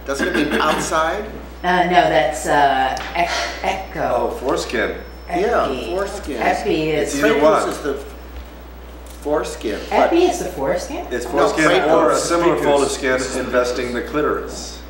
Doesn't it mean outside? No, that's echo. Oh, foreskin. Yeah, foreskin. Epi is. It's either one. Is the foreskin. Epi is the foreskin? It's foreskin No, or a Fliakos. similar fold of skin investing the clitoris.